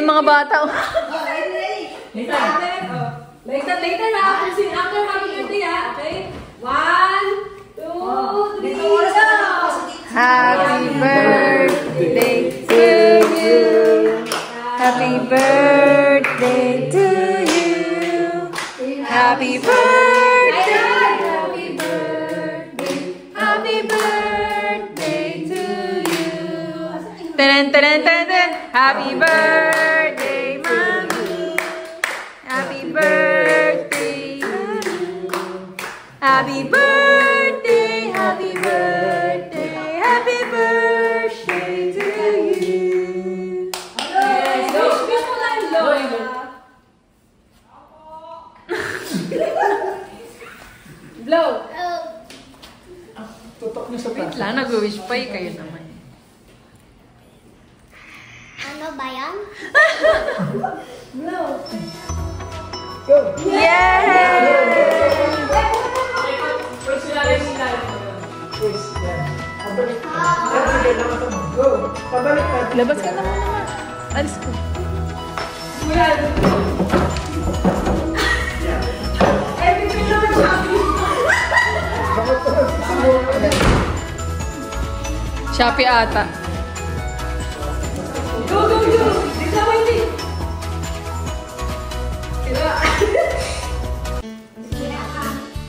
yung mga bata. Later na. After happy birthday okay? 1, 2, 3, go! Happy birthday to you. Happy birthday to you. Happy birthday. Happy birthday. Happy birthday to you. Ten, ten, ten, ten. Happy birthday, mommy. Happy birthday, mommy. Happy birthday, happy birthday, happy birthday to you. Yes, wish mo lang Lola. Blow. Tutok niyo sa Wait lang, nag-wish pa eh. Kayo naman. Ano ba yan? Blow. Go! Yay! First yan. Pabalik ka. Sige, lakas mo. Go! Pabalik ka. Labas ka na muna. Alis ko. Everything naman Shopee. Bakit ka nagsisimula? Shopee ata. Go, go, go. Dito ako hindi. Sira. Sira ka.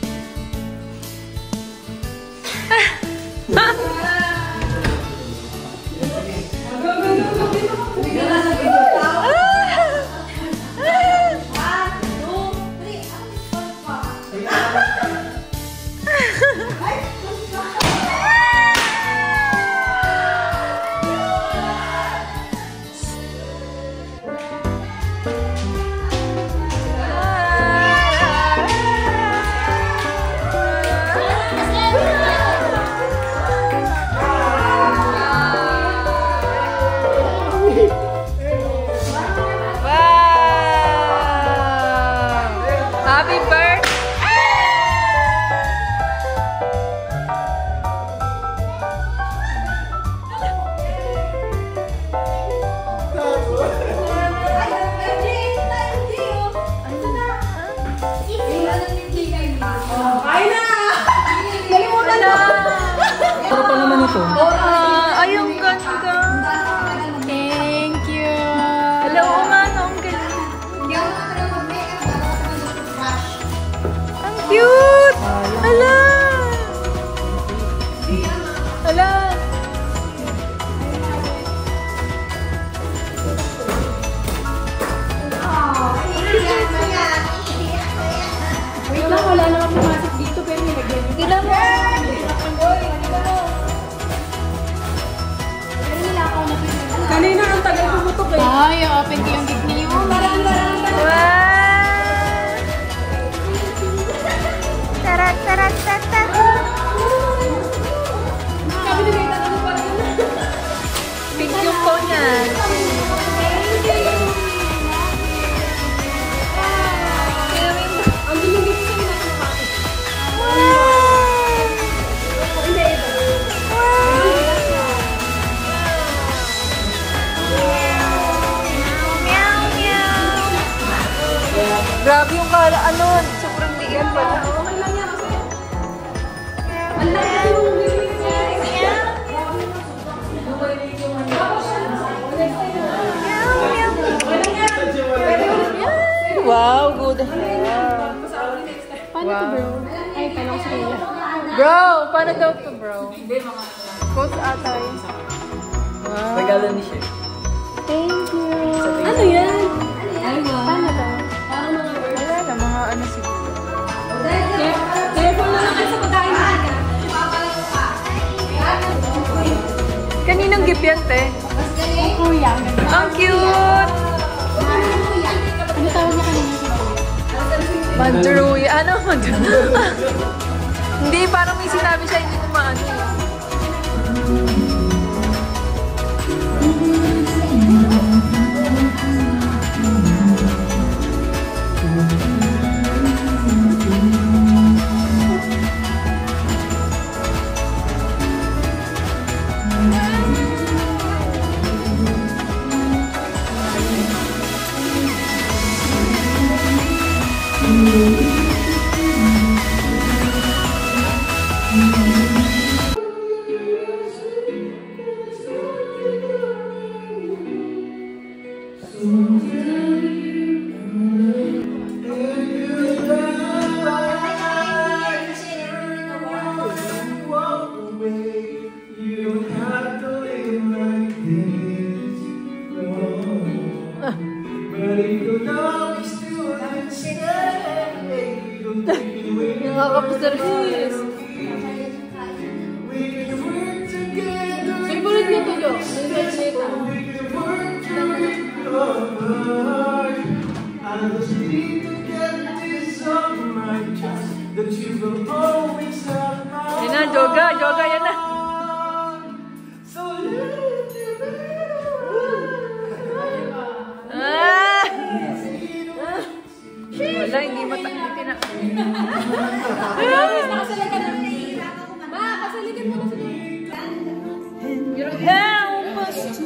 Go, go, go, go. Sige na sa video. 1, 2, 3. Happy birthday! Ay na! Nalimutan na! Ano pa naman ito? Ay, ang ganda. Thank you. Hello, man. Ang ganda. Ang cute. Hala. Hala. Wait lang, wala naman pumasok dito pero nilagyan niyo. Tignan mo. Kanina ang tagal pumutok eh. Ay, open ko yung gig niyo. Barang. Wow! Tarat, tarat, tarat. Sabi ni Gaita na pa rin. Pink yung phone niyan. Ang bilingit sa inyo natin pa. Hindi ito. Grabe yung kala, ano, sobrang liit pala. Okay lang yan kasi. Ang laki yung bilingit niya. Wow, good. Paano to bro? Ay, tanong sa kanila. Bro, paano daw to bro? Quotes ata yun. Wow. Regalo ni Chef. Thank you. Ano yan? Ay, paano to? Parang mga words. Wala na, mga ano siguro. Careful na lang kayo sa pagkain natin. Kaninong gift yan, te? Kuya. Ang cute! Ano tawag niya kanina? Mandruya. Ano? Mandruya. Hindi, parang may sinabi siya, hindi ko maano. Nakakapos-service. Favorite niyo to, Jo? Yan na, joga, yan na. Wala, hindi matakiti na. Nakasalikan na nahihirap ako. Ma, kasalikan mo na sila. Help us to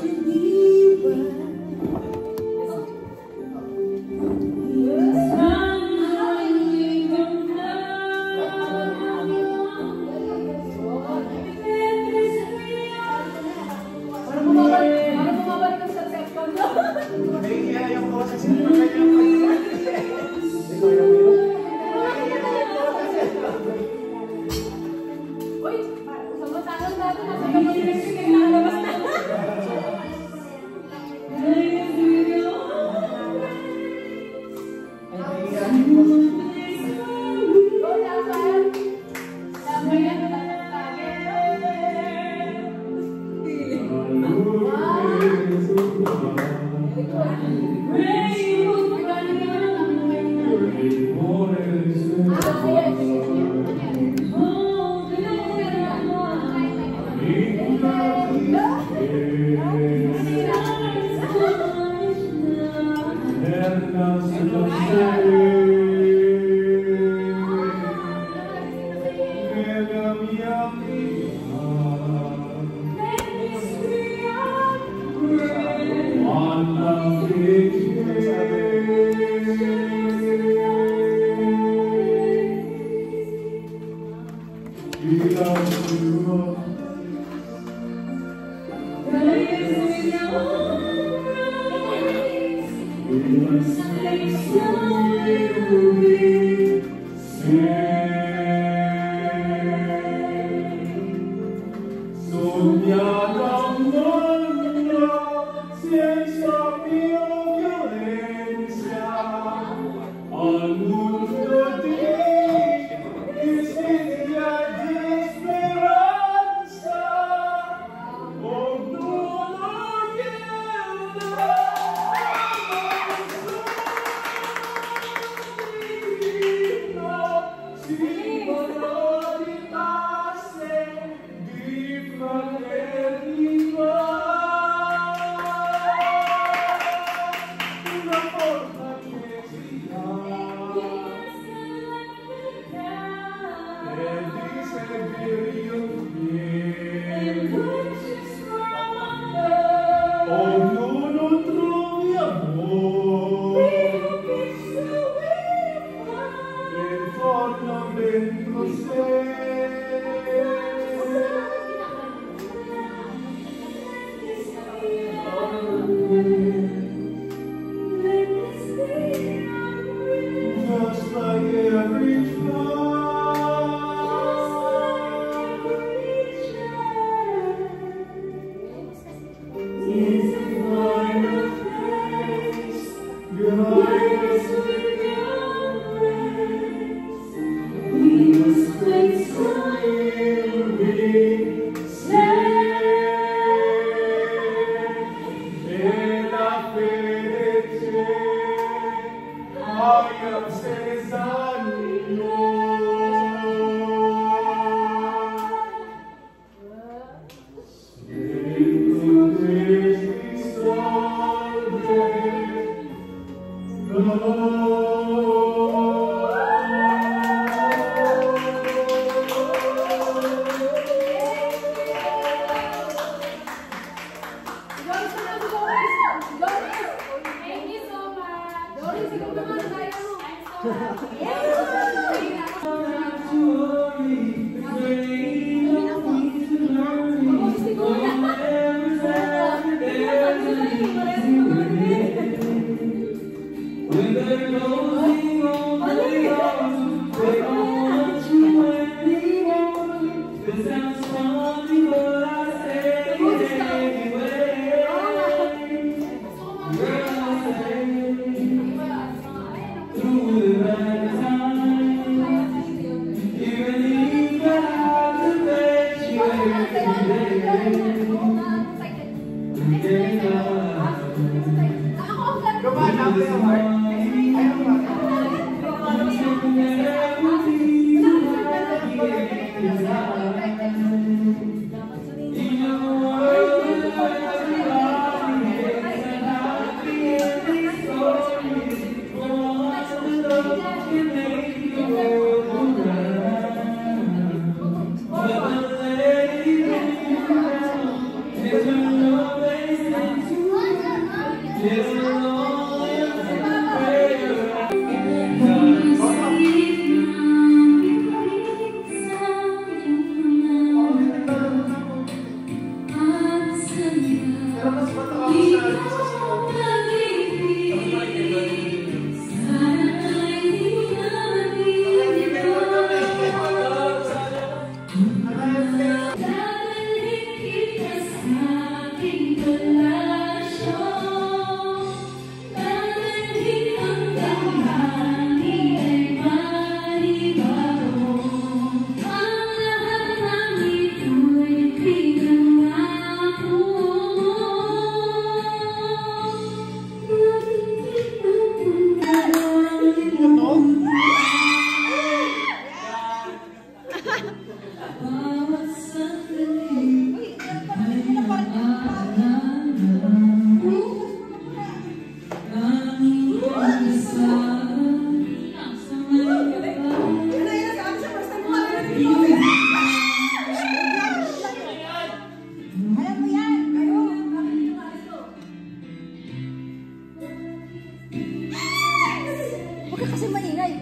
Kasi maingay.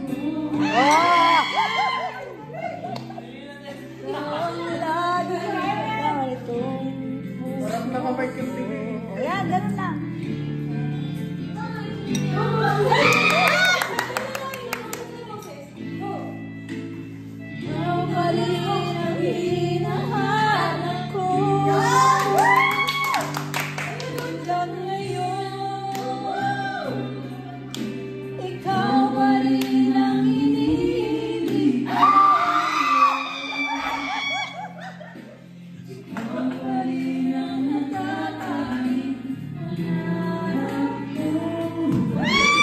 Nakabart yung tingin. Ayan, ganun lang. Wow!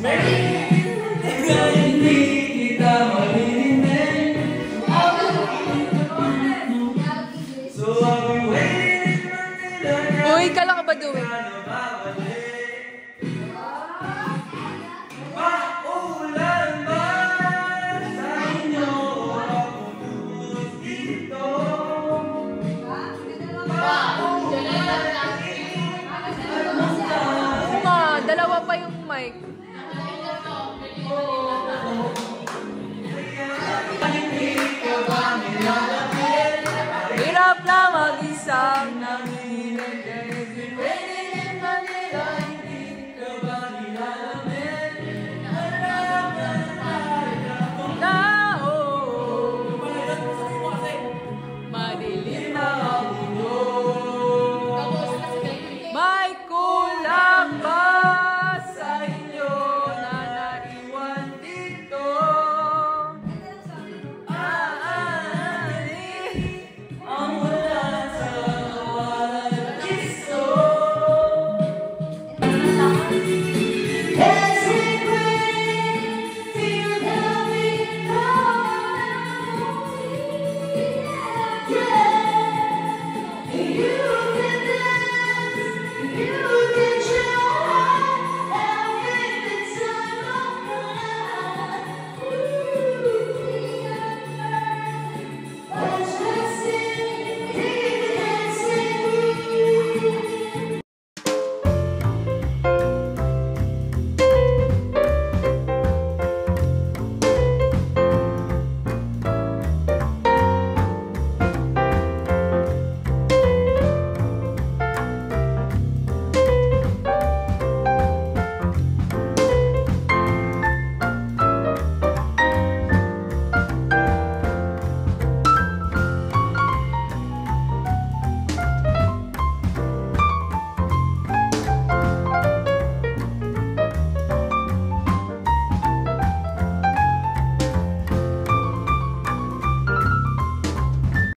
Uy, kala ka ba doing? Dalawa pa yung mic.